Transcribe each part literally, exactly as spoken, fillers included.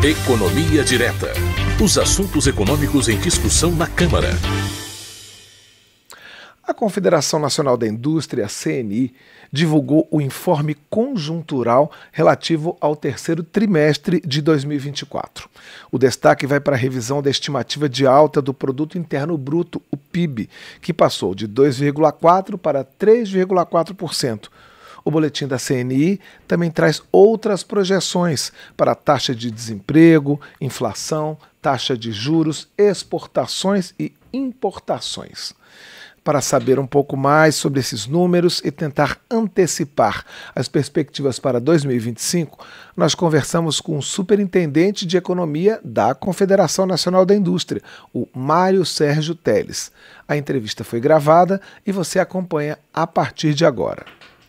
Economia Direta. Os assuntos econômicos em discussão na Câmara. A Confederação Nacional da Indústria, C N I, divulgou o informe conjuntural relativo ao terceiro trimestre de dois mil e vinte e quatro. O destaque vai para a revisão da estimativa de alta do Produto Interno Bruto, o P I B, que passou de dois vírgula quatro por cento para três vírgula quatro por cento. O boletim da C N I também traz outras projeções para a taxa de desemprego, inflação, taxa de juros, exportações e importações. Para saber um pouco mais sobre esses números e tentar antecipar as perspectivas para dois mil e vinte e cinco, nós conversamos com o superintendente de economia da Confederação Nacional da Indústria, o Mário Sérgio Teles. A entrevista foi gravada e você acompanha a partir de agora.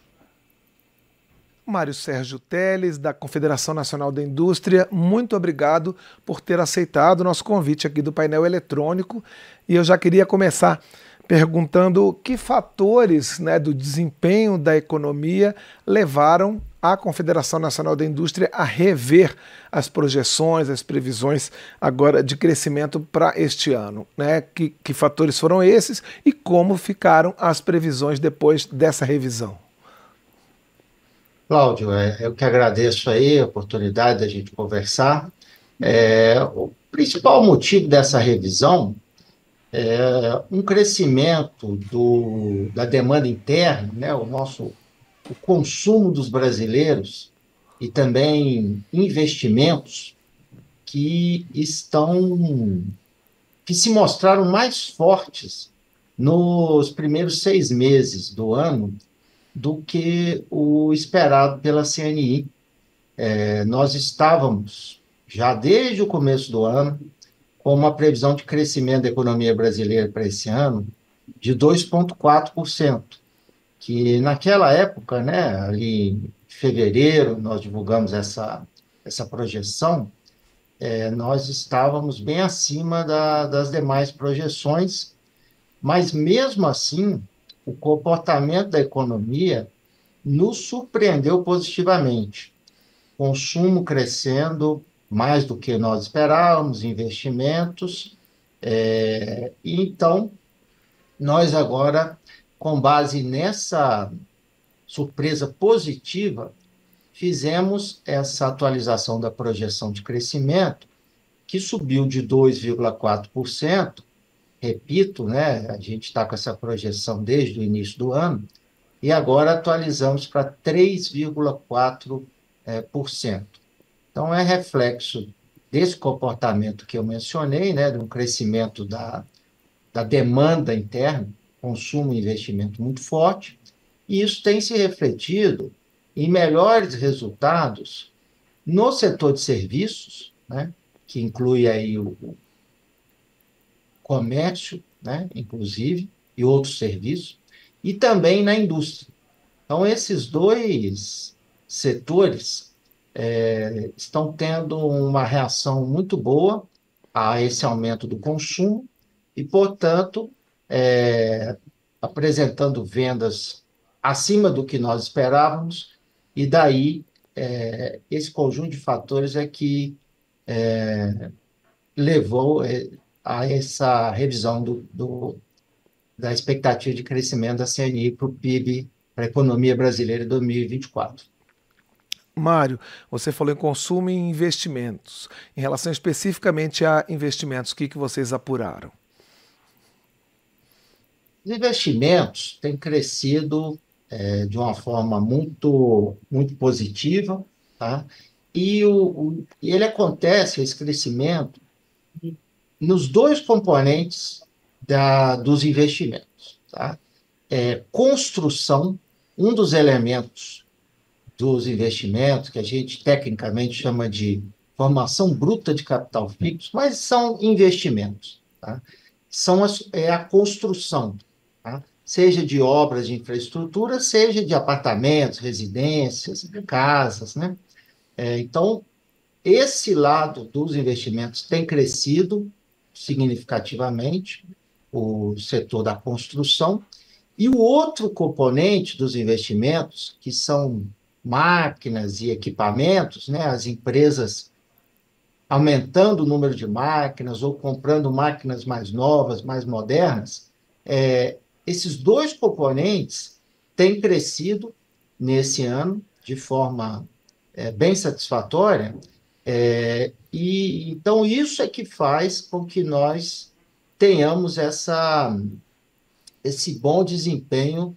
Mário Sérgio Teles, da Confederação Nacional da Indústria, muito obrigado por ter aceitado o nosso convite aqui do painel eletrônico. E eu já queria começar perguntando que fatores, né, do desempenho da economia levaram a Confederação Nacional da Indústria a rever as projeções, as previsões agora de crescimento para este ano, né? Que, que fatores foram esses e como ficaram as previsões depois dessa revisão? Cláudio, é, eu que agradeço aí a oportunidade da gente conversar. É, o principal motivo dessa revisão é um crescimento do, da demanda interna, né, o nosso o consumo dos brasileiros e também investimentos que estão que se mostraram mais fortes nos primeiros seis meses do ano do que o esperado pela C N I. É, nós estávamos, já desde o começo do ano, com uma previsão de crescimento da economia brasileira para esse ano de dois vírgula quatro por cento, que naquela época, né, ali em fevereiro, nós divulgamos essa, essa projeção, é, nós estávamos bem acima da, das demais projeções, mas mesmo assim, o comportamento da economia nos surpreendeu positivamente. Consumo crescendo mais do que nós esperávamos, investimentos. É, e então, nós agora, com base nessa surpresa positiva, fizemos essa atualização da projeção de crescimento, que subiu de dois vírgula quatro por cento. Repito, né, a gente está com essa projeção desde o início do ano, e agora atualizamos para três vírgula quatro por cento. Então, é reflexo desse comportamento que eu mencionei, né, de um crescimento da, da demanda interna, consumo e investimento muito forte, e isso tem se refletido em melhores resultados no setor de serviços, né, que inclui aí o comércio, né, inclusive, e outros serviços, e também na indústria. Então, esses dois setores é, estão tendo uma reação muito boa a esse aumento do consumo e, portanto, é, apresentando vendas acima do que nós esperávamos, e daí é, esse conjunto de fatores é que é, levou é, a essa revisão do, do, da expectativa de crescimento da C N I para o P I B, para a economia brasileira em dois mil e vinte e quatro. Mário, você falou em consumo e investimentos. Em relação especificamente a investimentos, o que, que vocês apuraram? Os investimentos têm crescido é, de uma forma muito, muito positiva, tá? E o, o, ele acontece, esse crescimento, nos dois componentes da, dos investimentos. Tá? É, construção, um dos elementos dos investimentos, que a gente tecnicamente chama de formação bruta de capital fixo, mas são investimentos. Tá? São as, é a construção, tá? Seja de obras de infraestrutura, seja de apartamentos, residências, casas. Né? É, então, esse lado dos investimentos tem crescido significativamente, o setor da construção, e o outro componente dos investimentos, que são máquinas e equipamentos, né, as empresas aumentando o número de máquinas ou comprando máquinas mais novas, mais modernas, é, esses dois componentes têm crescido nesse ano de forma é, bem satisfatória, é, e então isso é que faz com que nós tenhamos essa, esse bom desempenho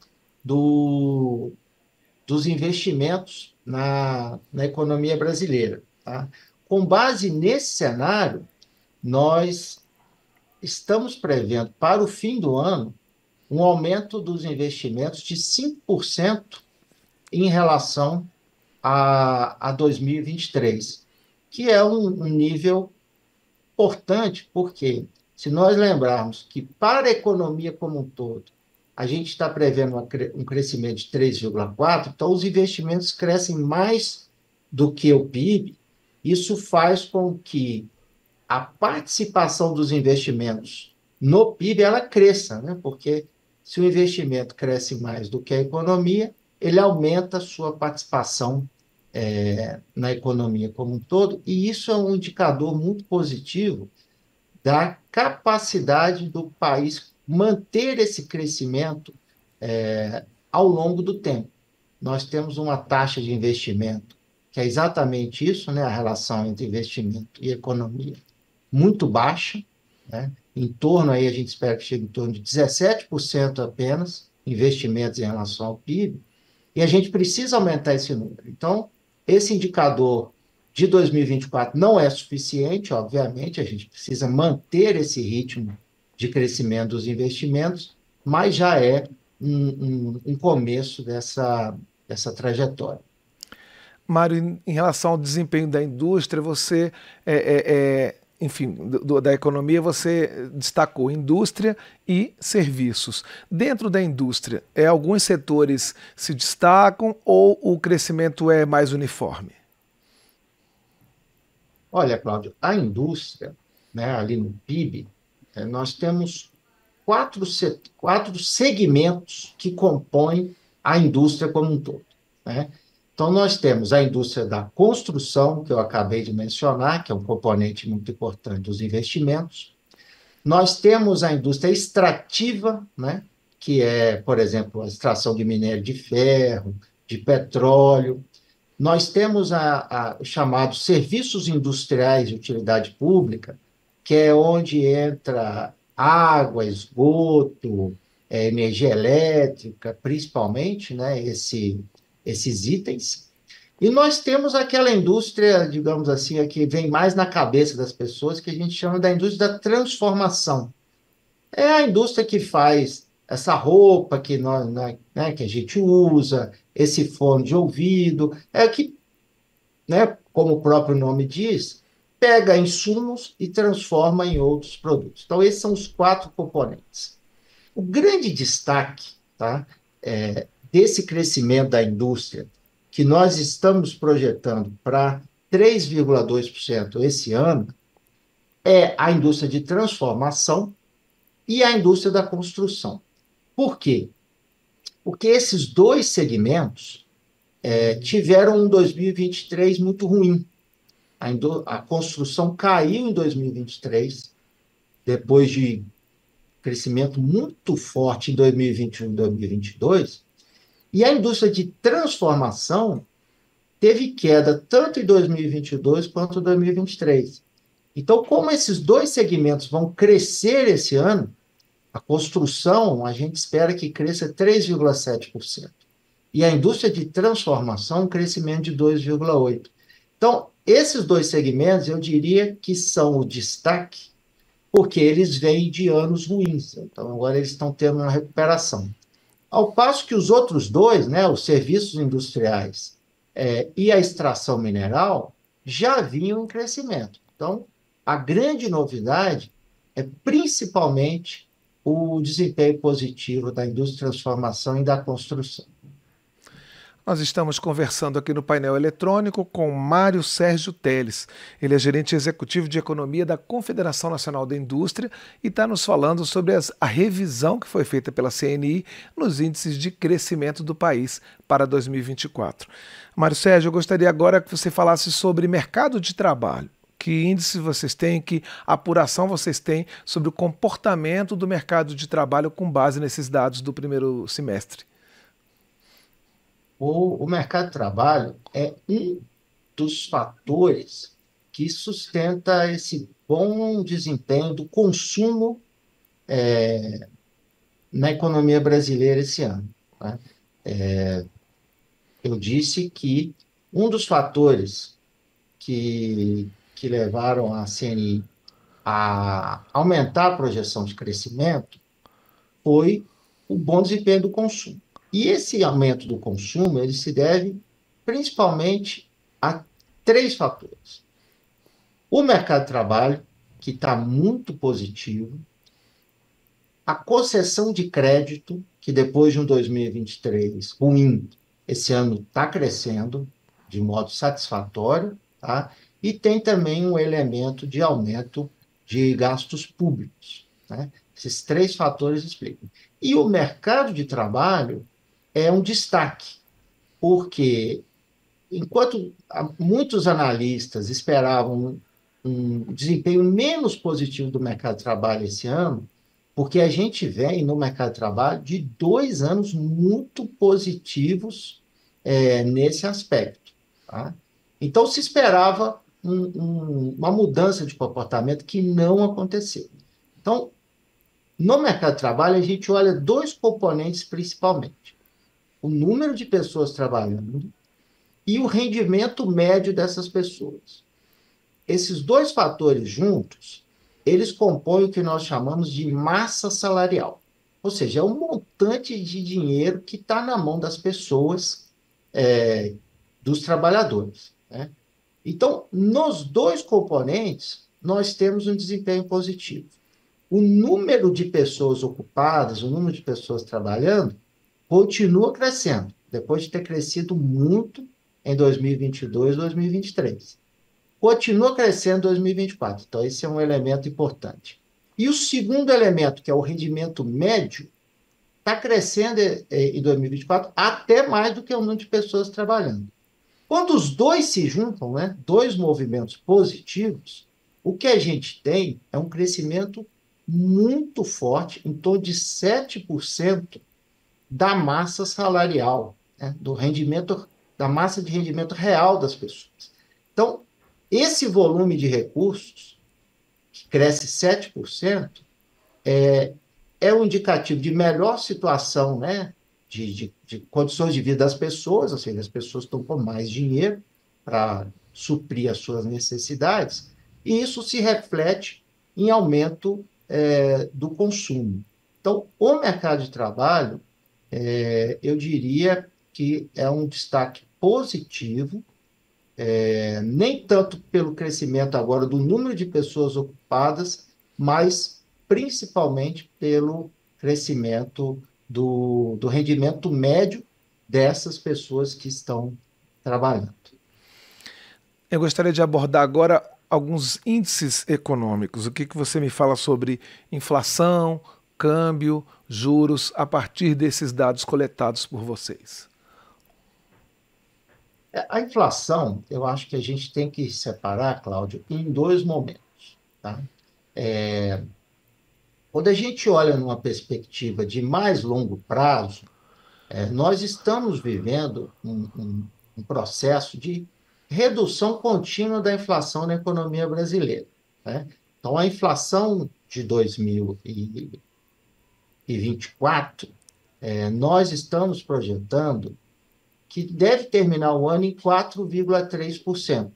do, dos investimentos na, na economia brasileira. Tá? Com base nesse cenário, nós estamos prevendo para o fim do ano um aumento dos investimentos de cinco por cento em relação a, a dois mil e vinte e três, que é um, um nível importante, porque se nós lembrarmos que para a economia como um todo, a gente está prevendo uma, um crescimento de três vírgula quatro, então os investimentos crescem mais do que o P I B. Isso faz com que a participação dos investimentos no P I B ela cresça, né? Porque se o investimento cresce mais do que a economia, ele aumenta a sua participação é, na economia como um todo, e isso é um indicador muito positivo da capacidade do país manter esse crescimento é, ao longo do tempo. Nós temos uma taxa de investimento, que é exatamente isso, né, a relação entre investimento e economia, muito baixa, né, em torno, aí a gente espera que chegue em torno de dezessete por cento apenas, investimentos em relação ao P I B, e a gente precisa aumentar esse número. Então, esse indicador de dois mil e vinte e quatro não é suficiente, obviamente, a gente precisa manter esse ritmo de crescimento dos investimentos, mas já é um, um, um começo dessa, dessa trajetória. Mário, em relação ao desempenho da indústria, você, é, é, é, enfim, do, da economia, você destacou indústria e serviços. Dentro da indústria, é, alguns setores se destacam ou o crescimento é mais uniforme? Olha, Cláudio, a indústria, né, ali no P I B, é, nós temos quatro, quatro segmentos que compõem a indústria como um todo, né? Então, nós temos a indústria da construção, que eu acabei de mencionar, que é um componente muito importante dos investimentos. Nós temos a indústria extrativa, né, que é, por exemplo, a extração de minério de ferro, de petróleo. Nós temos a, a chamados serviços industriais de utilidade pública, que é onde entra água, esgoto, é, energia elétrica, principalmente, né, esse, esses itens. E nós temos aquela indústria, digamos assim, que vem mais na cabeça das pessoas, que a gente chama da indústria da transformação. É a indústria que faz essa roupa que, nós, né, que a gente usa, esse fone de ouvido, é que, né, como o próprio nome diz, pega insumos e transforma em outros produtos. Então, esses são os quatro componentes. O grande destaque, tá, é, desse crescimento da indústria, que nós estamos projetando para três vírgula dois por cento esse ano, é a indústria de transformação e a indústria da construção. Por quê? Porque esses dois segmentos é, tiveram um dois mil e vinte e três muito ruim. A, a construção caiu em dois mil e vinte e três, depois de crescimento muito forte em dois mil e vinte e um e dois mil e vinte e dois, e a indústria de transformação teve queda tanto em dois mil e vinte e dois quanto em dois mil e vinte e três. Então, como esses dois segmentos vão crescer esse ano, a construção, a gente espera que cresça três vírgula sete por cento. E a indústria de transformação, um crescimento de dois vírgula oito por cento. Então, esses dois segmentos, eu diria que são o destaque, porque eles vêm de anos ruins. Então, agora eles estão tendo uma recuperação. Ao passo que os outros dois, né, os serviços industriais é, e a extração mineral, já vinham em crescimento. Então, a grande novidade é principalmente o desempenho positivo da indústria de transformação e da construção. Nós estamos conversando aqui no painel eletrônico com Mário Sérgio Teles. Ele é gerente executivo de economia da Confederação Nacional da Indústria e está nos falando sobre as, a revisão que foi feita pela C N I nos índices de crescimento do país para dois mil e vinte e quatro. Mário Sérgio, eu gostaria agora que você falasse sobre mercado de trabalho. Que índice vocês têm, que apuração vocês têm sobre o comportamento do mercado de trabalho com base nesses dados do primeiro semestre? O, o mercado de trabalho é um dos fatores que sustenta esse bom desempenho do consumo é, na economia brasileira esse ano, né? É, eu disse que um dos fatores que, que levaram a C N I a aumentar a projeção de crescimento foi o bom desempenho do consumo. E esse aumento do consumo ele se deve principalmente a três fatores. O mercado de trabalho, que está muito positivo, a concessão de crédito, que depois de um dois mil e vinte e três ruim, esse ano está crescendo de modo satisfatório, tá? E tem também um elemento de aumento de gastos públicos, né? Esses três fatores explicam. E o mercado de trabalho é um destaque, porque enquanto muitos analistas esperavam um desempenho menos positivo do mercado de trabalho esse ano, porque a gente vem no mercado de trabalho de dois anos muito positivos é, nesse aspecto, tá? Então, se esperava um, um, uma mudança de comportamento que não aconteceu. Então, no mercado de trabalho, a gente olha dois componentes principalmente: o número de pessoas trabalhando e o rendimento médio dessas pessoas. Esses dois fatores juntos, eles compõem o que nós chamamos de massa salarial. Ou seja, é um montante de dinheiro que está na mão das pessoas, é, dos trabalhadores, né? Então, nos dois componentes, nós temos um desempenho positivo. O número de pessoas ocupadas, o número de pessoas trabalhando, continua crescendo, depois de ter crescido muito em dois mil e vinte e dois, dois mil e vinte e três. Continua crescendo em dois mil e vinte e quatro. Então, esse é um elemento importante. E o segundo elemento, que é o rendimento médio, está crescendo em dois mil e vinte e quatro até mais do que o número de pessoas trabalhando. Quando os dois se juntam, né, dois movimentos positivos, o que a gente tem é um crescimento muito forte, em torno de sete por cento da massa salarial, né, do rendimento, da massa de rendimento real das pessoas. Então, esse volume de recursos, que cresce sete por cento, é, é um indicativo de melhor situação, né, de, de, de condições de vida das pessoas, ou seja, as pessoas estão com mais dinheiro para suprir as suas necessidades, e isso se reflete em aumento é, do consumo. Então, o mercado de trabalho, é, eu diria que é um destaque positivo, é, nem tanto pelo crescimento agora do número de pessoas ocupadas, mas principalmente pelo crescimento do, do rendimento médio dessas pessoas que estão trabalhando. Eu gostaria de abordar agora alguns índices econômicos. O que, que você me fala sobre inflação, câmbio, juros, a partir desses dados coletados por vocês? A inflação, eu acho que a gente tem que separar, Cláudio, em dois momentos, tá? É, quando a gente olha numa perspectiva de mais longo prazo, é, nós estamos vivendo um, um, um processo de redução contínua da inflação na economia brasileira, né? Então, a inflação de dois mil e vinte e quatro, é, nós estamos projetando que deve terminar o ano em quatro vírgula três por cento,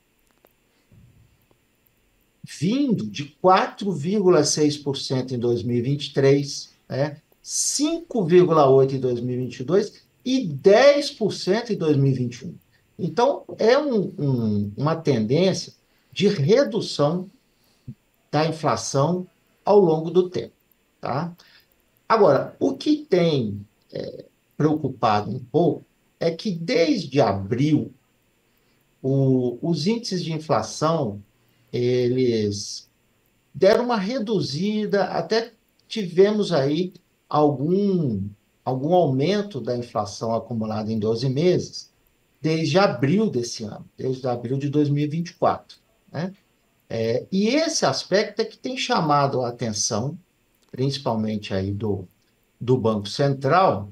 vindo de quatro vírgula seis por cento em dois mil e vinte e três, né, cinco vírgula oito por cento em dois mil e vinte e dois e dez por cento em dois mil e vinte e um. Então, é um, um, uma tendência de redução da inflação ao longo do tempo, tá? Agora, o que tem é, preocupado um pouco é que desde abril, o, os índices de inflação, eles deram uma reduzida, até tivemos aí algum, algum aumento da inflação acumulada em doze meses, desde abril desse ano, desde abril de dois mil e vinte e quatro, né? É, e esse aspecto é que tem chamado a atenção, principalmente aí do, do Banco Central,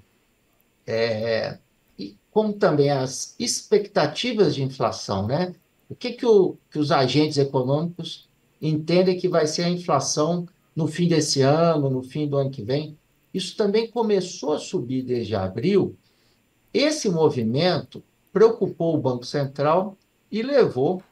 e como também as expectativas de inflação, né? O que, que, o, que os agentes econômicos entendem que vai ser a inflação no fim desse ano, no fim do ano que vem? Isso também começou a subir desde abril. Esse movimento preocupou o Banco Central e levou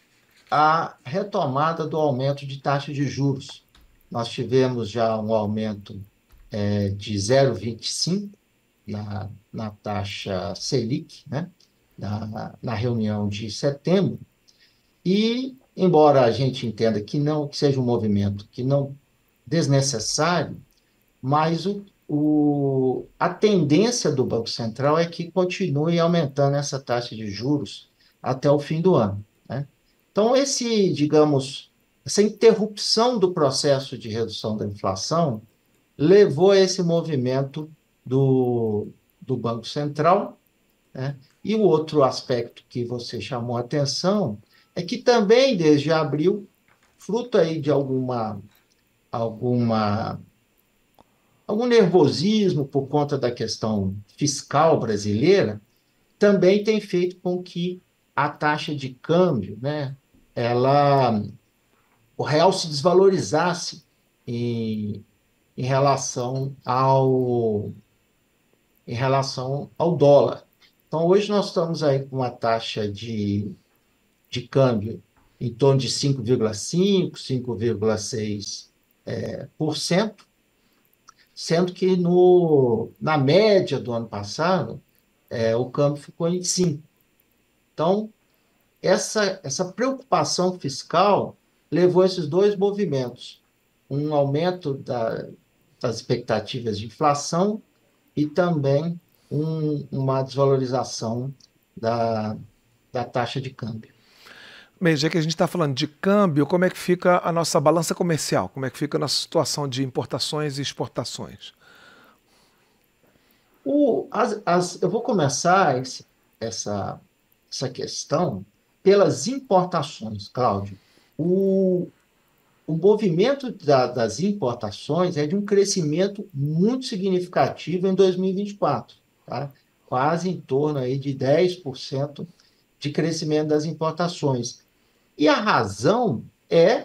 à retomada do aumento de taxa de juros. Nós tivemos já um aumento eh, de zero vírgula vinte e cinco na, na taxa Selic, né? na, na reunião de setembro, e, embora a gente entenda que não que seja um movimento que não desnecessário, mas o, o, a tendência do Banco Central é que continue aumentando essa taxa de juros até o fim do ano, né? Então, esse, digamos, essa interrupção do processo de redução da inflação levou a esse movimento do, do Banco Central, né? E o outro aspecto que você chamou a atenção é que também, desde abril, fruto aí de alguma, alguma, algum nervosismo por conta da questão fiscal brasileira, também tem feito com que a taxa de câmbio, né, ela, o real se desvalorizasse em, em relação ao, em relação ao dólar. Então, hoje nós estamos aí com uma taxa de, de câmbio em torno de cinco vírgula cinco, cinco vírgula seis é, por cento, sendo que no, na média do ano passado, é, o câmbio ficou em cinco. Então, essa, essa preocupação fiscal levou a esses dois movimentos, um aumento da, das expectativas de inflação e também um, uma desvalorização da, da taxa de câmbio. Bem, já que a gente está falando de câmbio, como é que fica a nossa balança comercial? Como é que fica a nossa situação de importações e exportações? O, as, as, eu vou começar esse, essa, essa questão pelas importações, Cláudio. O, o movimento da, das importações é de um crescimento muito significativo em dois mil e vinte e quatro, tá? Quase em torno aí de dez por cento de crescimento das importações. E a razão é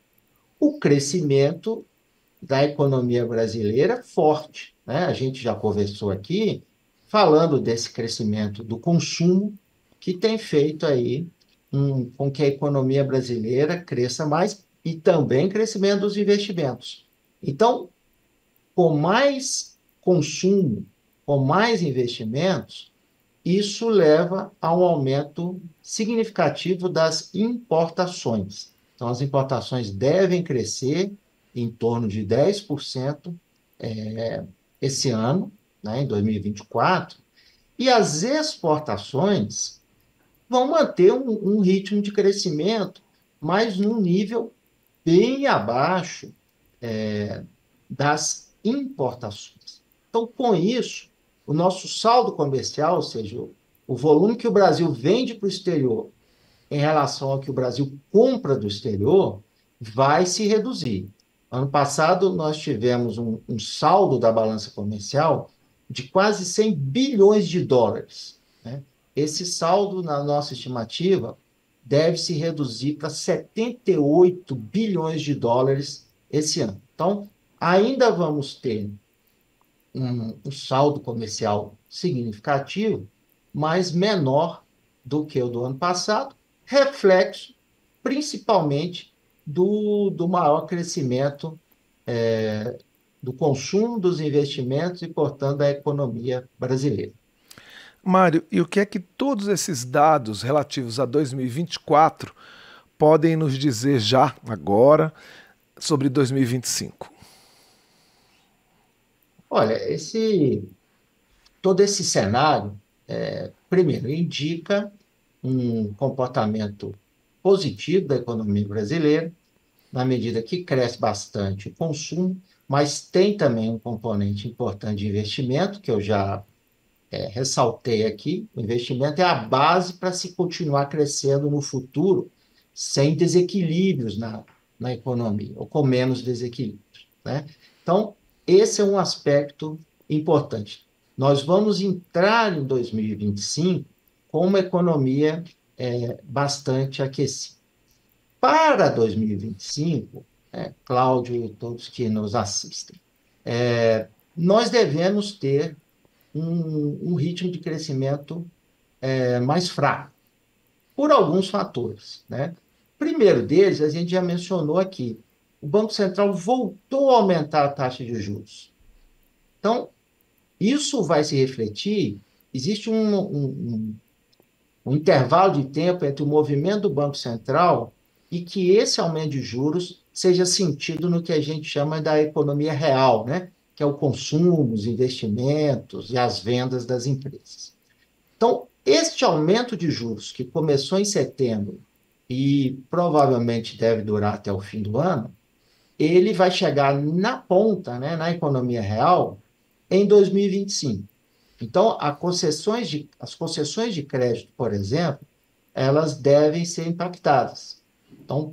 o crescimento da economia brasileira forte, né? A gente já conversou aqui falando desse crescimento do consumo que tem feito aí um, com que a economia brasileira cresça mais e também crescimento dos investimentos. Então, com mais consumo, com mais investimentos, isso leva a um aumento significativo das importações. Então, as importações devem crescer em torno de dez por cento é, esse ano, né, em dois mil e vinte e quatro, e as exportações vão manter um, um ritmo de crescimento, mas num nível bem abaixo é, das importações. Então, com isso, o nosso saldo comercial, ou seja, o volume que o Brasil vende para o exterior em relação ao que o Brasil compra do exterior, vai se reduzir. Ano passado, nós tivemos um, um saldo da balança comercial de quase cem bilhões de dólares, né? Esse saldo, na nossa estimativa, deve se reduzir para setenta e oito bilhões de dólares esse ano. Então, ainda vamos ter um, um saldo comercial significativo, mas menor do que o do ano passado, reflexo principalmente do, do maior crescimento é, do consumo, dos investimentos e, portanto, da economia brasileira. Mário, e o que é que todos esses dados relativos a dois mil e vinte e quatro podem nos dizer já, agora, sobre dois mil e vinte e cinco? Olha, esse, todo esse cenário, é, primeiro, indica um comportamento positivo da economia brasileira, na medida que cresce bastante o consumo, mas tem também um componente importante de investimento, que eu já é, ressaltei aqui. O investimento é a base para se continuar crescendo no futuro, sem desequilíbrios na, na economia, ou com menos desequilíbrios, né? Então, esse é um aspecto importante. Nós vamos entrar em dois mil e vinte e cinco com uma economia é, bastante aquecida. Para dois mil e vinte e cinco, é, Cláudio e todos que nos assistem, é, nós devemos ter um, um ritmo de crescimento é, mais fraco, por alguns fatores, né? O primeiro deles, a gente já mencionou aqui, o Banco Central voltou a aumentar a taxa de juros. Então, isso vai se refletir, existe um, um, um, um intervalo de tempo entre o movimento do Banco Central e que esse aumento de juros seja sentido no que a gente chama da economia real, né? Que é o consumo, os investimentos e as vendas das empresas. Então, este aumento de juros, que começou em setembro e provavelmente deve durar até o fim do ano, ele vai chegar na ponta, né, na economia real, em dois mil e vinte e cinco. Então, a concessões de, as concessões de crédito, por exemplo, elas devem ser impactadas. Então,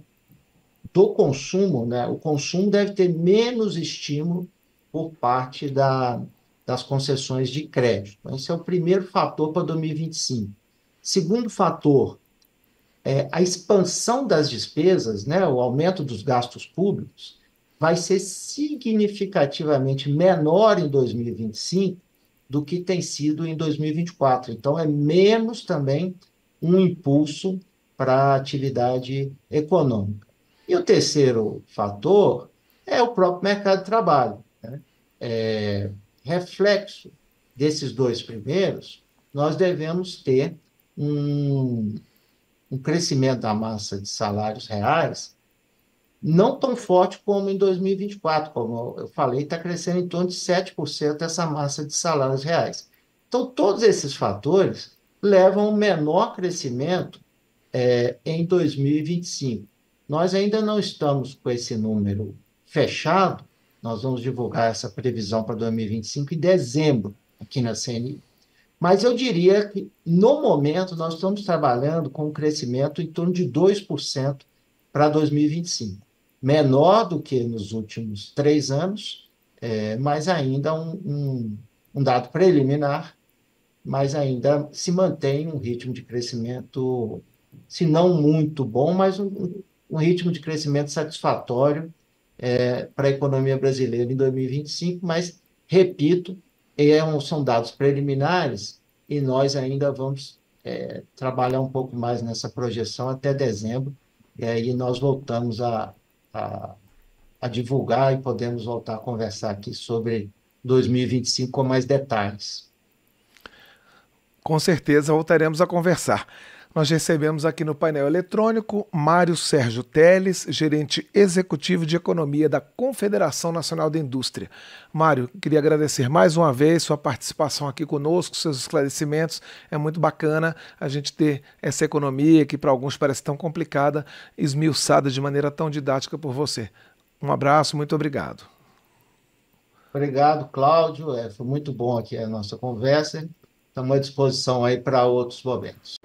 do consumo, né, o consumo deve ter menos estímulo por parte da, das concessões de crédito. Então, esse é o primeiro fator para dois mil e vinte e cinco. Segundo fator, é, a expansão das despesas, né, o aumento dos gastos públicos, vai ser significativamente menor em dois mil e vinte e cinco do que tem sido em dois mil e vinte e quatro. Então, é menos também um impulso para a atividade econômica. E o terceiro fator é o próprio mercado de trabalho, né? É, reflexo desses dois primeiros, nós devemos ter um, um crescimento da massa de salários reais não tão forte como em dois mil e vinte e quatro, como eu falei, está crescendo em torno de sete por cento essa massa de salários reais. Então, todos esses fatores levam a um menor crescimento é, em dois mil e vinte e cinco. Nós ainda não estamos com esse número fechado, nós vamos divulgar essa previsão para dois mil e vinte e cinco em dezembro, aqui na C N I. Mas eu diria que, no momento, nós estamos trabalhando com um crescimento em torno de dois por cento para dois mil e vinte e cinco. Menor do que nos últimos três anos, é, mas ainda um, um, um dado preliminar, mas ainda se mantém um ritmo de crescimento, se não muito bom, mas um, um ritmo de crescimento satisfatório é, para a economia brasileira em dois mil e vinte e cinco, mas, repito, é um, são dados preliminares e nós ainda vamos é, trabalhar um pouco mais nessa projeção até dezembro, e aí nós voltamos a, a, a divulgar e podemos voltar a conversar aqui sobre dois mil e vinte e cinco com mais detalhes. Com certeza voltaremos a conversar. Nós recebemos aqui no painel eletrônico Mário Sérgio Teles, gerente executivo de economia da Confederação Nacional da Indústria. Mário, queria agradecer mais uma vez sua participação aqui conosco, seus esclarecimentos. É muito bacana a gente ter essa economia que para alguns parece tão complicada, esmiuçada de maneira tão didática por você. Um abraço, muito obrigado. Obrigado, Cláudio. É, foi muito bom aqui a nossa conversa. Estamos à disposição aí para outros momentos.